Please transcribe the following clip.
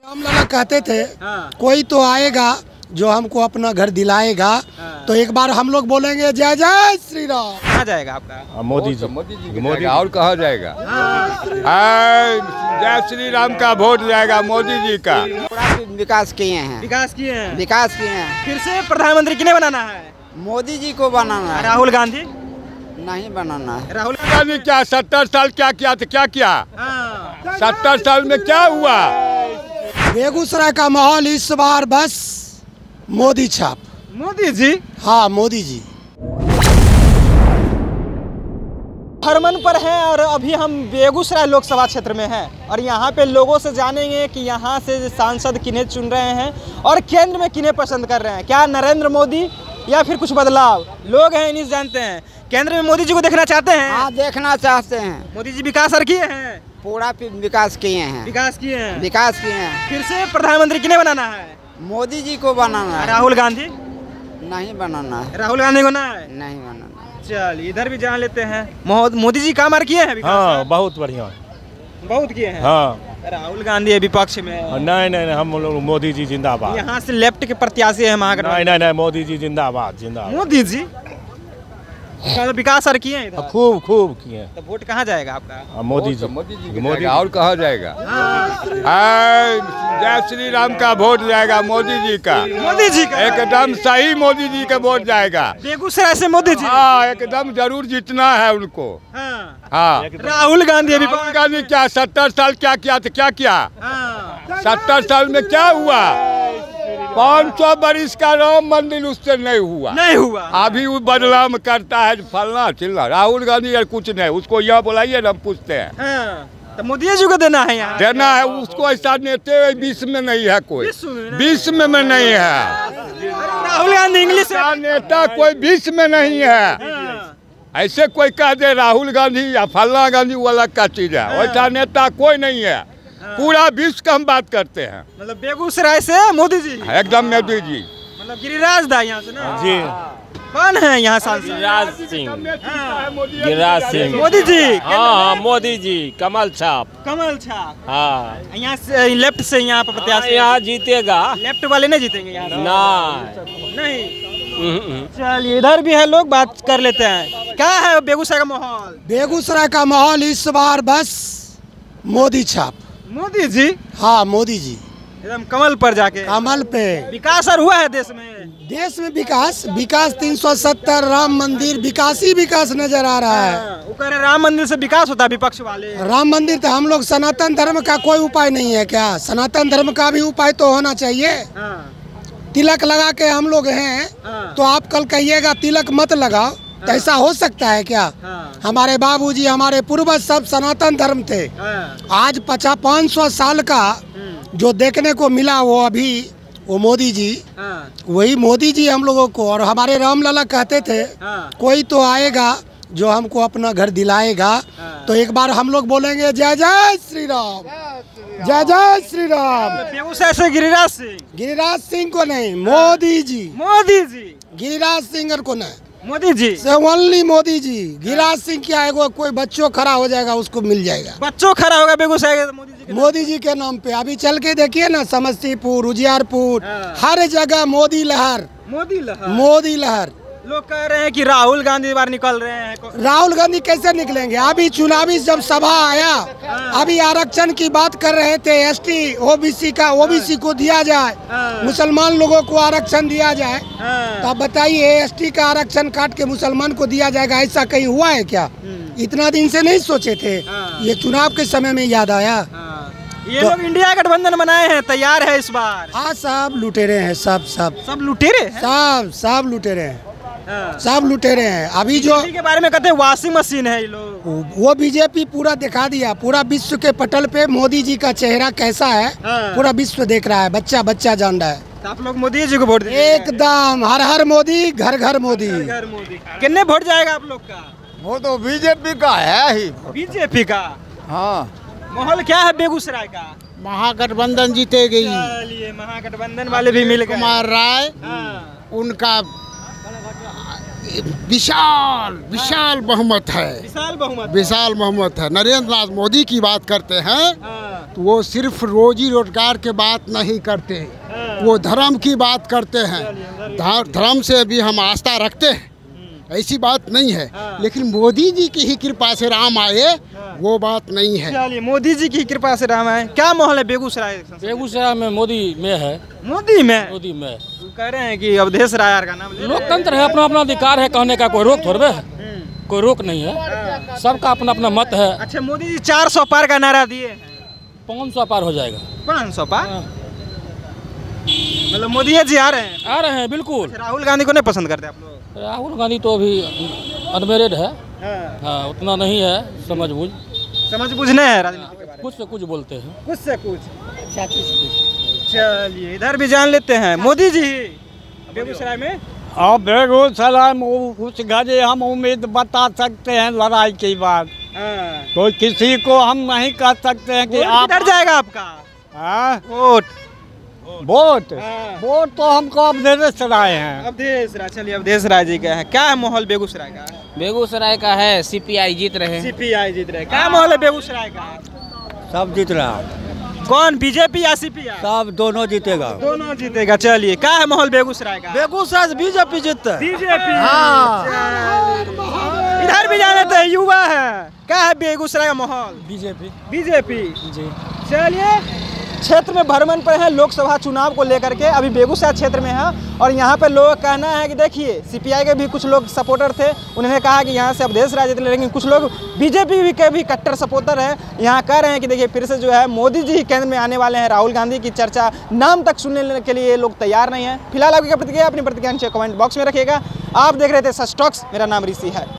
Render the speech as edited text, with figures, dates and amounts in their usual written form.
हम लोग कहते थे कोई तो आएगा जो हमको अपना घर दिलाएगा। तो एक बार हम लोग बोलेंगे जय जय श्री राम। कहाँ जाएगा आपका? मोदी जी मोदी और कहा जाएगा? जय श्री राम का वोट जाएगा मोदी जी का। विकास किए हैं, विकास किए हैं, विकास किए हैं। फिर से प्रधानमंत्री किन्हें बनाना है? मोदी जी को बनाना है। राहुल गांधी नहीं बनाना है। राहुल गांधी क्या 70 साल क्या किया था? क्या किया 70 साल में क्या हुआ? बेगूसराय का माहौल इस बार बस मोदी छाप। मोदी जी, हाँ मोदी जी हरमन पर हैं और अभी हम बेगूसराय लोकसभा क्षेत्र में हैं और यहाँ पे लोगों से जानेंगे कि यहाँ से सांसद किन्हें चुन रहे हैं और केंद्र में किन्हें पसंद कर रहे हैं। क्या नरेंद्र मोदी या फिर कुछ बदलाव? लोग हैं इन्हीं से जानते हैं। केंद्र में मोदी जी को देखना चाहते हैं? हाँ देखना चाहते हैं। मोदी जी विकास और किए हैं? पूरा विकास किए हैं, विकास किए हैं, विकास किए हैं। फिर से प्रधानमंत्री किन्हें बनाना है? मोदी जी को बनाना है। राहुल गांधी नहीं बनाना है। राहुल गांधी को ना है? नहीं बनाना है। चल इधर भी जान लेते हैं। मोदी जी काम किए हैं? हाँ बहुत बढ़िया, बहुत किए हैं। हाँ राहुल गांधी है विपक्ष में। नहीं नहीं हम लोग मोदी जी जिंदाबाद। यहाँ से लेफ्ट के प्रत्याशी है महागठबंधन। नहीं नहीं मोदी जी जिंदाबाद जिंदाबाद। मोदी जी विकास और किए हैं खूब खूब किए। तो वोट कहाँ जाएगा आपका? मोदी जी मोदी और कहा जाएगा? जय श्री राम का वोट जाएगा मोदी जी का। मोदी जी का एकदम सही मोदी जी का वोट जाएगा। बेगूसराय से मोदी जी? हाँ एकदम जरूर जीतना है उनको। हाँ राहुल गांधी अभी राहुल गांधी क्या 70 साल क्या किया था? क्या किया 70 साल में क्या हुआ? 500 बरिस का राम मंदिर उससे नहीं हुआ। अभी वो बदलाव करता है फलना चिल्ला। राहुल गांधी यार कुछ नहीं, उसको यहाँ बुलाइए ना, हम पूछते हैं। तो मोदी जी को देना है यहाँ? देना है उसको। ऐसा नेता विश्व में नहीं है कोई, विश्व में नहीं है। राहुल गांधी इंग्लिश नेता कोई विश्व में नहीं है। ऐसे कोई कह दे राहुल गांधी या फलना गांधी वाला का चीज है, वैसा नेता कोई नहीं है। पूरा विश्व का हम बात करते हैं। मतलब बेगूसराय से मोदी जी? एकदम मोदी जी। मतलब गिरिराज दा यहाँ से ना? जी कौन है यहाँ सांसद? गिरिराज सिंह। गिरिराज सिंह मोदी जी। हाँ मोदी जी कमल छाप। कमल छाप। हाँ यहाँ से लेफ्ट से यहाँ पर प्रत्याशी यहाँ जीतेगा। लेफ्ट वाले नहीं जीतेंगे यहाँ? नहीं। चलिए इधर भी है, लोग बात कर लेते हैं। क्या है बेगूसराय का माहौल? बेगूसराय का माहौल इस बार बस मोदी छाप। मोदी जी? हाँ मोदी जी एकदम कमल पर जाके। कमल पे विकास और हुआ है देश में? देश में विकास 370 राम मंदिर विकास ही विकास नजर आ रहा है। वो कह रहे राम मंदिर से विकास होता है विपक्ष वाले। राम मंदिर तो हम लोग सनातन धर्म का कोई उपाय नहीं है क्या? सनातन धर्म का भी उपाय तो होना चाहिए। तिलक लगा के हम लोग हैं तो आप कल कहिएगा तिलक मत लगाओ, तो ऐसा हो सकता है क्या? हमारे बाबूजी हमारे पूर्वज सब सनातन धर्म थे। आज 500 साल का जो देखने को मिला वो अभी वो मोदी जी, वही मोदी जी हम लोगों को। और हमारे रामलला कहते थे कोई तो आएगा जो हमको अपना घर दिलाएगा। तो एक बार हम लोग बोलेंगे जय जय श्री राम, जय जय श्री राम। बेगूसराय से गिरिराज सिंह? गिरिराज सिंह को नहीं, मोदी जी। मोदी जी? गिरिराज सिंह को नहीं, मोदी जी से ओनली मोदी जी। गिरिराज सिंह क्या है, कोई बच्चों खड़ा हो जाएगा उसको मिल जाएगा। बच्चों खड़ा होगा बेगूसराय मोदी जी के नाम पे। अभी चल के देखिए ना, समस्तीपुर उजियारपुर हर जगह मोदी लहर, मोदी लहर, मोदी लहर। लोग कह रहे हैं कि राहुल गांधी बार निकल रहे हैं। राहुल गांधी कैसे निकलेंगे? अभी चुनावी जब सभा आया अभी आरक्षण की बात कर रहे थे। एसटी ओबीसी का, ओबीसी को दिया जाए, मुसलमान लोगों को आरक्षण दिया जाए। तो आप बताइए एसटी का आरक्षण काट के मुसलमान को दिया जाएगा, ऐसा कहीं हुआ है क्या? इतना दिन से नहीं सोचे थे, ये चुनाव के समय में याद आया। ये लोग इंडिया गठबंधन बनाए हैं, तैयार है इस बार। हाँ सब लुटेरे हैं, सब लुटेरे हैं? सब लुटेरे हैं, सब लुटेरे हैं। अभी जो के बारे में कहते हैं वॉशिंग मशीन है ये लोग, वो बीजेपी पूरा दिखा दिया। पूरा विश्व के पटल पे मोदी जी का चेहरा कैसा है पूरा विश्व देख रहा है, बच्चा बच्चा जान रहा है। तो आप लोग मोदी जी को वोट देंगे? एकदम हर हर मोदी, घर घर मोदी। कितने वोट जाएगा आप लोग का? वो तो बीजेपी का है ही। बीजेपी का? हाँ। माहौल क्या है बेगूसराय का? महागठबंधन जीतेगी। चलिए महागठबंधन वाले भी मिल गए। कुमार राय उनका विशाल बहुमत है। विशाल बहुमत, विशाल बहुमत है। नरेंद्र नाथ मोदी की बात करते हैं वो सिर्फ रोजी रोजगार के बात नहीं करते, वो धर्म की बात करते हैं। धर्म से भी हम आस्था रखते हैं, ऐसी बात नहीं है। लेकिन मोदी जी की ही कृपा से राम आए, वो बात नहीं है। चलिए, मोदी जी की कृपा से राम आए। क्या माहौल है बेगूसराय? बेगूसराय में मोदी में है। मोदी में? मोदी में कह रहे हैं कि अवधेश राय का नाम ले रहे हैं। लोकतंत्र है, अपना अपना अधिकार है कहने का, कोई रोक थोड़े है, कोई रोक नहीं है, सबका अपना अपना मत है। अच्छा, मोदी जी 400 पार का नारा दिए हैं। 500 पार हो जाएगा। 500 पार? मतलब मोदी जी आ रहे हैं? आ रहे हैं बिल्कुल। राहुल गांधी को नहीं पसंद करते आप लोग? राहुल गांधी तो अभी अनमेरिड है। हाँ, उतना नहीं है समझ बूझ नहीं है राजनीति के बारे में। कुछ से कुछ बोलते हैं, कुछ से कुछ। चलिए, इधर भी जान लेते हैं। मोदी जी बेगूसराय में? अब बेगूसराय में कुछ घड़ी हम उम्मीद बता सकते हैं लड़ाई की बात, तो किसी को हम नहीं कह सकते हैं कि आप किधर जाएगा आपका वोट? वोट तो हमको अवधेश राय हैं। अवधेश राय। चलिए, अवधेश राय जी का है। क्या है माहौल बेगूसराय का? बेगूसराय का है सीपीआई जीत रहे। सीपीआई जीत रहे। क्या माहौल है बेगूसराय का? सब जीत रहा। कौन, बीजेपी या सीपीआई? सब दोनों जीतेगा। दोनों जीतेगा। चलिए, क्या है माहौल बेगूसराय का? बेगूसराय से बीजेपी जीतता है। बीजेपी। इधर भी जाने तो युवा है। क्या है बेगूसराय का माहौल? बीजेपी जी। चलिए, क्षेत्र में भ्रमण पर है लोकसभा चुनाव को लेकर के। अभी बेगूसराय क्षेत्र में है और यहाँ पे लोगों का कहना है कि देखिए, सीपीआई के भी कुछ लोग सपोर्टर थे, उन्होंने कहा कि यहाँ से अवधेश राय जीत, लेकिन कुछ लोग बीजेपी के भी कट्टर सपोर्टर हैं। यहाँ कह रहे हैं कि देखिए, फिर से जो है मोदी जी ही केंद्र में आने वाले हैं। राहुल गांधी की चर्चा नाम तक सुनने के लिए लोग तैयार नहीं है। फिलहाल आपकी प्रतिक्रिया अपनी प्रतिक्रिया नीचे कमेंट बॉक्स में रखिएगा। आप देख रहे थे सच टॉक्स, मेरा नाम ऋषि है।